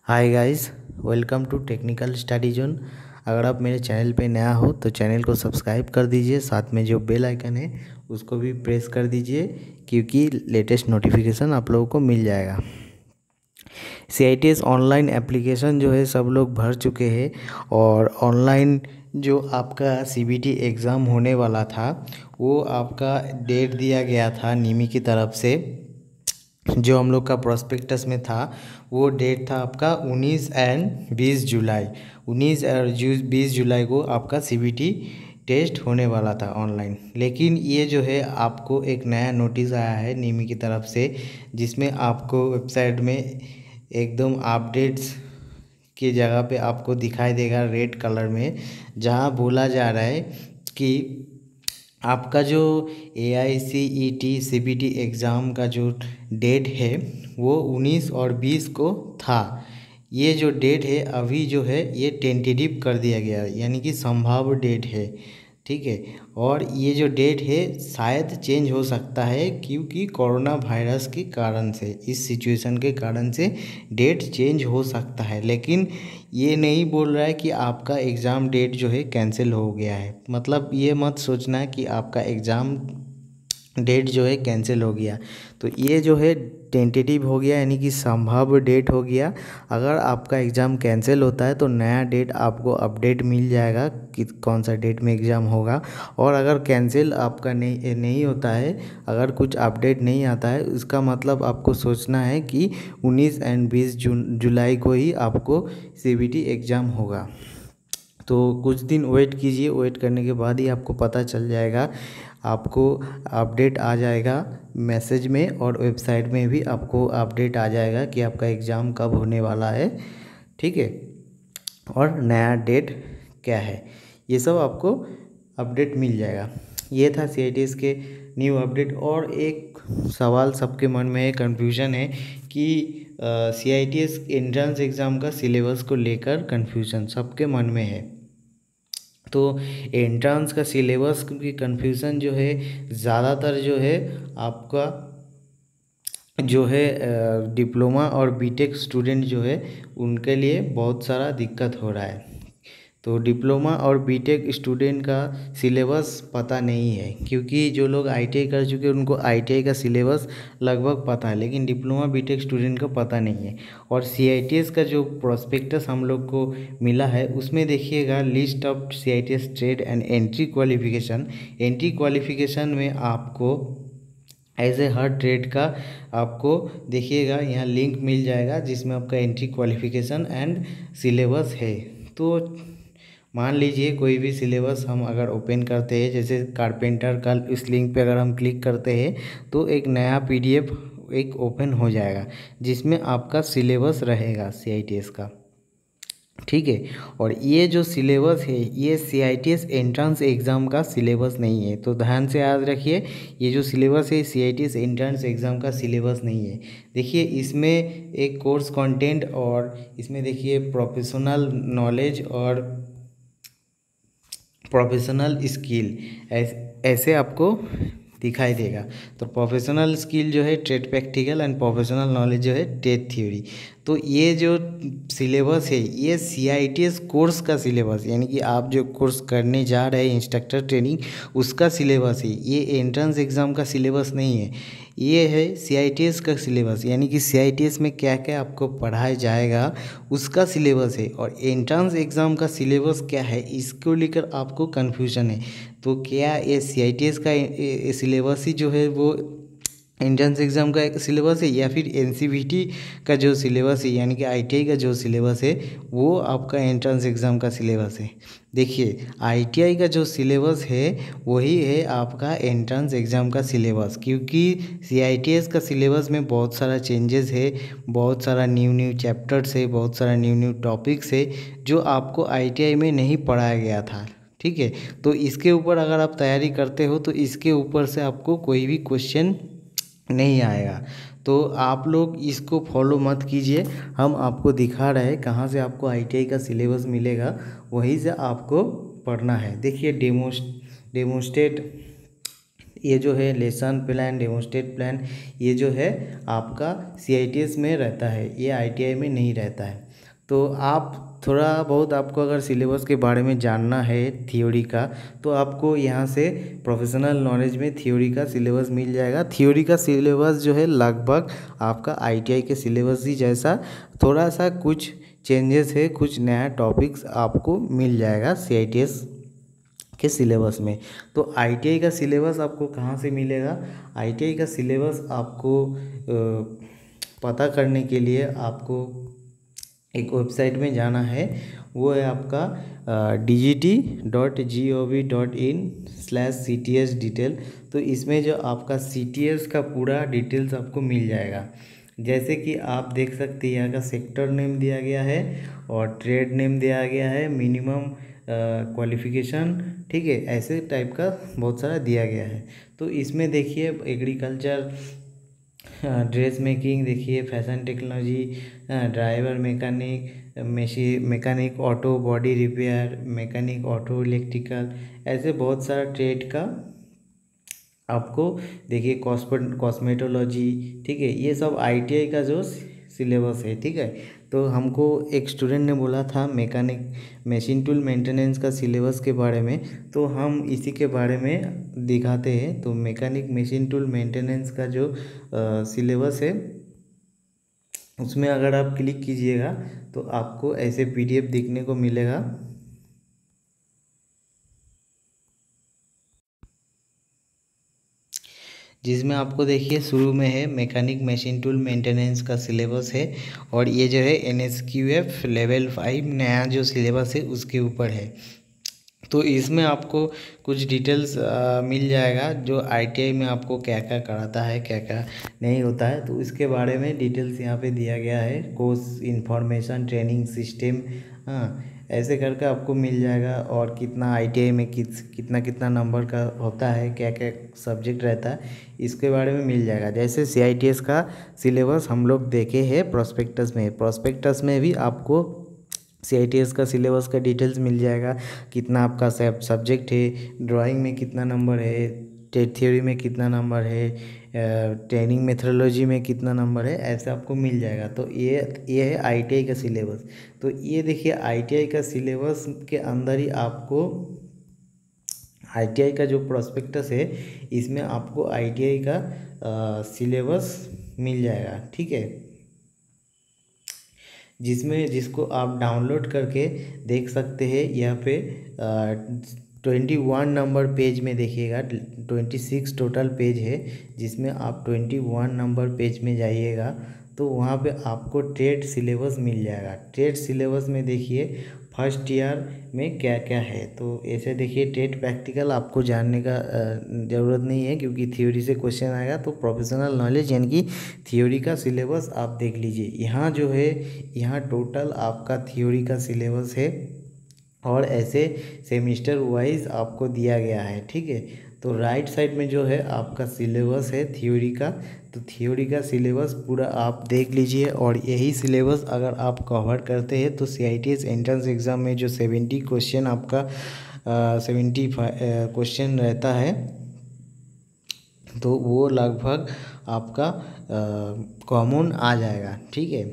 Hi guys, welcome to technical study zone. अगर आप मेरे चैनल पे नया हो तो चैनल को सब्सक्राइब कर दीजिए, साथ में जो बेल आइकन है उसको भी प्रेस कर दीजिए क्योंकि लेटेस्ट नोटिफिकेशन आप लोगों को मिल जाएगा। CITS ऑनलाइन एप्लीकेशन जो है सब लोग भर चुके हैं और ऑनलाइन जो आपका CBT एग्ज़ाम होने वाला था वो आपका डेट दिया गया था निमी की तरफ से। जो हम लोग का प्रोस्पेक्टस में था वो डेट था आपका 19 एंड 20 जुलाई। 19 और 20 जुलाई को आपका CBT टेस्ट होने वाला था ऑनलाइन। लेकिन ये जो है आपको एक नया नोटिस आया है निमी की तरफ से, जिसमें आपको वेबसाइट में एकदम अपडेट्स की जगह पे आपको दिखाई देगा रेड कलर में, जहाँ बोला जा रहा है कि आपका जो AICET CBT एग्ज़ाम का जो डेट है वो 19 और 20 को था। ये जो डेट है अभी जो है ये टेंटेटिव कर दिया गया है, यानी कि संभाव्य डेट है, ठीक है। और ये जो डेट है शायद चेंज हो सकता है क्योंकि कोरोना वायरस के कारण से, इस सिचुएशन के कारण से डेट चेंज हो सकता है। लेकिन ये नहीं बोल रहा है कि आपका एग्ज़ाम डेट जो है कैंसिल हो गया है। मतलब ये मत सोचना कि आपका एग्ज़ाम डेट जो है कैंसिल हो गया। तो ये जो है टेंटेटिव हो गया, यानी कि संभाव्य डेट हो गया। अगर आपका एग्ज़ाम कैंसिल होता है तो नया डेट आपको अपडेट मिल जाएगा कि कौन सा डेट में एग्ज़ाम होगा। और अगर कैंसिल आपका नहीं होता है, अगर कुछ अपडेट नहीं आता है, इसका मतलब आपको सोचना है कि 19 एंड 20 जुलाई को ही आपको CBT एग्ज़ाम होगा। तो कुछ दिन वेट कीजिए, वेट करने के बाद ही आपको पता चल जाएगा, आपको अपडेट आ जाएगा मैसेज में और वेबसाइट में भी आपको अपडेट आ जाएगा कि आपका एग्ज़ाम कब होने वाला है, ठीक है, और नया डेट क्या है, ये सब आपको अपडेट मिल जाएगा। ये था CITS के न्यू अपडेट। और एक सवाल सबके मन में है, कन्फ्यूज़न है कि CITS एंट्रेंस एग्ज़ाम का सिलेबस को लेकर कन्फ्यूज़न सबके मन में है। तो एंट्रेंस का सिलेबस की कन्फ्यूज़न जो है ज़्यादातर जो है आपका जो है डिप्लोमा और बीटेक स्टूडेंट जो है उनके लिए बहुत सारा दिक्कत हो रहा है। तो डिप्लोमा और बीटेक स्टूडेंट का सिलेबस पता नहीं है, क्योंकि जो लोग ITI कर चुके हैं उनको ITI का सिलेबस लगभग पता है, लेकिन डिप्लोमा बीटेक स्टूडेंट का पता नहीं है। और CITS का जो प्रोस्पेक्टस हम लोग को मिला है उसमें देखिएगा list of CITS trade and entry qualification. Entry qualification में आपको ऐसे हर ट्रेड का आपको देखिएगा यहाँ लिंक मिल जाएगा, जिसमें आपका एंट्री क्वालिफिकेशन एंड सिलेबस है। तो मान लीजिए कोई भी सिलेबस हम अगर ओपन करते हैं, जैसे कारपेंटर का, इस लिंक पे अगर हम क्लिक करते हैं तो एक नया PDF एक ओपन हो जाएगा जिसमें आपका सिलेबस रहेगा CITS का, ठीक है। और ये जो सिलेबस है ये CITS एंट्रेंस एग्ज़ाम का सिलेबस नहीं है, तो ध्यान से याद रखिए, ये जो सिलेबस है CITS एंट्रेंस एग्ज़ाम का सिलेबस नहीं है। देखिए इसमें एक कोर्स कंटेंट और इसमें देखिए प्रोफेशनल नॉलेज और प्रोफेशनल स्किल ऐसे आपको दिखाई देगा। तो प्रोफेशनल स्किल जो है trade practical and professional knowledge जो है ट्रेड थ्योरी। तो ये जो सिलेबस है ये CITS कोर्स का सिलेबस, यानी कि आप जो कोर्स करने जा रहे हैं इंस्ट्रक्टर ट्रेनिंग, उसका सिलेबस है। ये एंट्रेंस एग्ज़ाम का सिलेबस नहीं है, ये है CITS का सिलेबस, यानी कि CITS में क्या क्या आपको पढ़ाया जाएगा उसका सिलेबस है। और एंट्रेंस एग्ज़ाम का सिलेबस क्या है इसको लेकर आपको कन्फ्यूजन है। तो क्या ये CITS का सिलेबस ही जो है वो एंट्रेंस एग्ज़ाम का एक सिलेबस है, या फिर NCVT का जो सिलेबस है यानी कि ITI का जो सिलेबस है वो आपका एंट्रेंस एग्ज़ाम का सिलेबस है। देखिए ITI का जो सिलेबस है वही है आपका एंट्रेंस एग्ज़ाम का सिलेबस, क्योंकि CITS का सिलेबस में बहुत सारा चेंजेस है, बहुत सारा न्यू चैप्टर्स है, बहुत सारा न्यू टॉपिक्स है जो आपको ITI में नहीं पढ़ाया गया था, ठीक है। तो इसके ऊपर अगर आप तैयारी करते हो तो इसके ऊपर से आपको कोई भी क्वेश्चन नहीं आएगा। तो आप लोग इसको फॉलो मत कीजिए, हम आपको दिखा रहे हैं कहाँ से आपको ITI का सिलेबस मिलेगा, वहीं से आपको पढ़ना है। देखिए डेमोस्ट्रेट, ये जो है लेसन प्लान, डेमोस्ट्रेट प्लान, ये जो है आपका CITS में रहता है, ये ITI में नहीं रहता है। तो आप थोड़ा बहुत आपको अगर सिलेबस के बारे में जानना है थ्योरी का, तो आपको यहाँ से प्रोफेशनल नॉलेज में थ्योरी का सिलेबस मिल जाएगा। थ्योरी का सिलेबस जो है लगभग आपका आईटीआई के सिलेबस ही जैसा, थोड़ा सा कुछ चेंजेस है, कुछ नया टॉपिक्स आपको मिल जाएगा सीआईटीएस के सिलेबस में। तो आईटीआई का सिलेबस आपको कहाँ से मिलेगा? आईटीआई का सिलेबस आपको पता करने के लिए आपको एक वेबसाइट में जाना है, वो है आपका dgt.gov.in/cts डिटेल। तो इसमें जो आपका सीटीएस का पूरा डिटेल्स आपको मिल जाएगा। जैसे कि आप देख सकते हैं यहाँ का सेक्टर नेम दिया गया है और ट्रेड नेम दिया गया है, मिनिमम क्वालिफिकेशन, ठीक है, ऐसे टाइप का बहुत सारा दिया गया है। तो इसमें देखिए एग्रीकल्चर, ड्रेस मेकिंग, देखिए fashion technology, driver, mechanic auto body repair, mechanic auto electrical, ऐसे बहुत सारा ट्रेड का आपको देखिए कॉस्मेटोलॉजी, ठीक है, ये सब आईटीआई का जो सिलेबस है, ठीक है। तो हमको एक स्टूडेंट ने बोला था मैकेनिक मशीन टूल मेंटेनेंस का सिलेबस के बारे में, तो हम इसी के बारे में दिखाते हैं। तो मैकेनिक मशीन टूल मेंटेनेंस का जो सिलेबस है उसमें अगर आप क्लिक कीजिएगा तो आपको ऐसे पीडीएफ दिखने को मिलेगा, जिसमें आपको देखिए शुरू में है मैकेनिक मशीन टूल मेंटेनेंस का सिलेबस है, और ये जो है एनएसक्यूएफ लेवल 5 नया जो सिलेबस है उसके ऊपर है। तो इसमें आपको कुछ डिटेल्स मिल जाएगा जो आईटीआई में आपको क्या क्या कराता है, क्या क्या नहीं होता है, तो इसके बारे में डिटेल्स यहाँ पे दिया गया है। कोर्स इन्फॉर्मेशन ट्रेनिंग सिस्टम, हाँ, ऐसे करके आपको मिल जाएगा। और कितना आईटीआई में कितना कितना नंबर का होता है, क्या क्या सब्जेक्ट रहता है, इसके बारे में मिल जाएगा। जैसे सीआईटीएस का सिलेबस हम लोग देखे हैं प्रोस्पेक्टस में, प्रोस्पेक्टस में भी आपको सीआईटीएस का सिलेबस का डिटेल्स मिल जाएगा। कितना आपका सब्जेक्ट है, ड्राइंग में कितना नंबर है, टेट थ्योरी में कितना नंबर है, ट्रेनिंग मेथोडोलॉजी में कितना नंबर है, ऐसे आपको मिल जाएगा। तो ये है आईटीआई का सिलेबस। तो ये देखिए आईटीआई का सिलेबस के अंदर ही आपको आईटीआई का जो प्रोस्पेक्टस है इसमें आपको आईटीआई का सिलेबस मिल जाएगा, ठीक है, जिसको आप डाउनलोड करके देख सकते हैं। यहाँ पे 21 नंबर पेज में देखिएगा, 26 टोटल पेज है, जिसमें आप 21 नंबर पेज में जाइएगा तो वहाँ पे आपको ट्रेड सिलेबस मिल जाएगा। ट्रेड सिलेबस में देखिए फर्स्ट ईयर में क्या क्या है। तो ऐसे देखिए ट्रेड प्रैक्टिकल आपको जानने का ज़रूरत नहीं है, क्योंकि थ्योरी से क्वेश्चन आएगा। तो प्रोफेशनल नॉलेज यानी कि थ्योरी का सिलेबस आप देख लीजिए। यहाँ जो है यहाँ टोटल आपका थ्योरी का सिलेबस है, और ऐसे सेमिस्टर वाइज आपको दिया गया है, ठीक है। तो राइट साइड में जो है आपका सिलेबस है थ्योरी का, तो थ्योरी का सिलेबस पूरा आप देख लीजिए। और यही सिलेबस अगर आप कवर करते हैं तो सीआईटीएस एंट्रेंस एग्ज़ाम में जो 70 क्वेश्चन आपका 75 क्वेश्चन रहता है, तो वो लगभग आपका कॉमन आ जाएगा, ठीक है।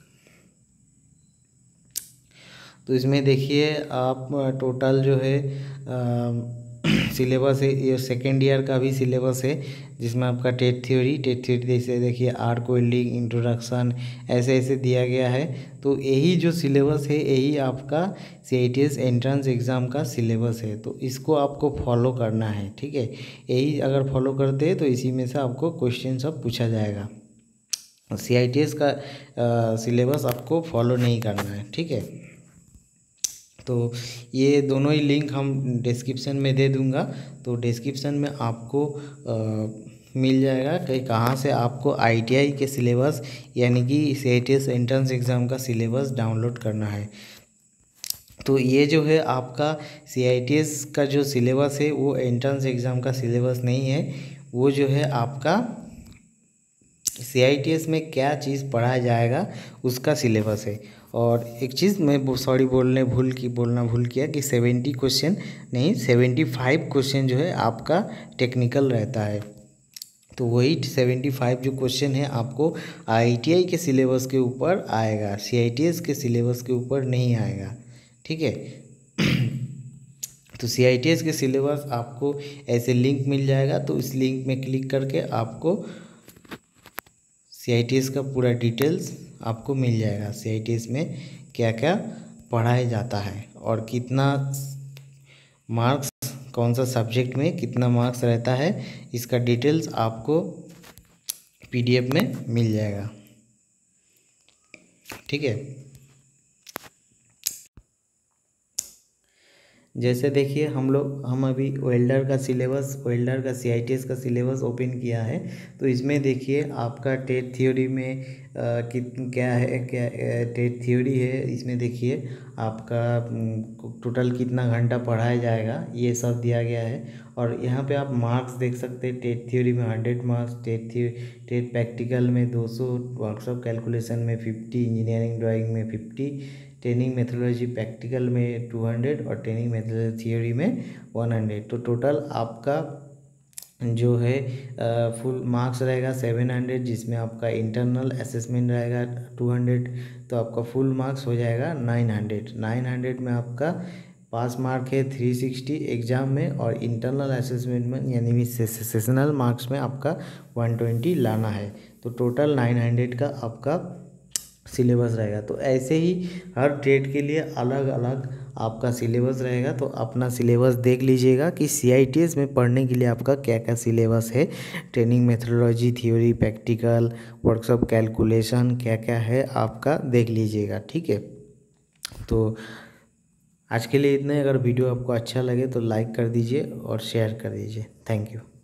तो इसमें देखिए आप टोटल जो है सिलेबस है, ये सेकेंड ईयर का भी सिलेबस है, जिसमें आपका टेट थ्योरी जैसे देखिए आर्क वेल्डिंग इंट्रोडक्शन ऐसे ऐसे दिया गया है। तो यही जो सिलेबस है यही आपका सीआईटीएस एंट्रेंस एग्ज़ाम का सिलेबस है, तो इसको आपको फॉलो करना है, ठीक है। यही अगर फॉलो करते हैं तो इसी में से आपको क्वेश्चन सब पूछा जाएगा। सीआईटीएस का सिलेबस आपको फॉलो नहीं करना है, ठीक है। तो ये दोनों ही लिंक हम डिस्क्रिप्शन में दे दूँगा, तो डिस्क्रिप्शन में आपको मिल जाएगा कि कहाँ से आपको आईटीआई के सिलेबस यानी कि सीआईटीएस एंट्रेंस एग्ज़ाम का सिलेबस डाउनलोड करना है। तो ये जो है आपका सीआईटीएस का जो सिलेबस है वो एंट्रेंस एग्ज़ाम का सिलेबस नहीं है, वो जो है आपका सीआईटीएस में क्या चीज़ पढ़ाया जाएगा उसका सिलेबस है। और एक चीज़ मैं बोलना भूल किया कि 70 क्वेश्चन नहीं 75 क्वेश्चन जो है आपका टेक्निकल रहता है। तो वही 75 जो क्वेश्चन है आपको IITI के सिलेबस के ऊपर आएगा, CITS के सिलेबस के ऊपर नहीं आएगा। ठीक है। तो CITS के सिलेबस आपको ऐसे लिंक मिल जाएगा, तो इस लिंक में क्लिक करके आपको CITS का पूरा डिटेल्स आपको मिल जाएगा। CITS में क्या क्या पढ़ाया जाता है और कितना मार्क्स, कौन सा सब्जेक्ट में कितना मार्क्स रहता है, इसका डिटेल्स आपको PDF में मिल जाएगा। ठीक है। जैसे देखिए हम अभी वेल्डर का CITS का सिलेबस ओपन किया है। तो इसमें देखिए आपका टेट थ्योरी में क्या है, टेट थ्योरी है। इसमें देखिए आपका टोटल कितना घंटा पढ़ाया जाएगा ये सब दिया गया है। और यहाँ पे आप मार्क्स देख सकते हैं। टेट थ्योरी में 100 मार्क्स, टेट प्रैक्टिकल में 200, वर्कशॉप कैलकुलेशन में 50, इंजीनियरिंग ड्राइंग में 50, ट्रेनिंग मेथोडोलॉजी प्रैक्टिकल में 200 और ट्रेनिंग मेथोडोलॉजी थ्योरी में 100। तो टोटल आपका जो है फुल मार्क्स रहेगा 700, जिसमें आपका इंटरनल असेसमेंट रहेगा 200। तो आपका फुल मार्क्स हो जाएगा 900 में आपका पास मार्क है 360 एग्ज़ाम में, और इंटरनल असेसमेंट में यानी सेशनल मार्क्स में आपका 120 लाना है। तो टोटल 900 का आपका सिलेबस रहेगा। तो ऐसे ही हर ट्रेड के लिए अलग अलग आपका सिलेबस रहेगा। तो अपना सिलेबस देख लीजिएगा कि CITS में पढ़ने के लिए आपका क्या क्या सिलेबस है। Training methodology, theory, practical, workshop calculation क्या क्या है आपका देख लीजिएगा। ठीक है। तो आज के लिए इतना ही। अगर वीडियो आपको अच्छा लगे तो लाइक कर दीजिए और शेयर कर दीजिए। Thank you.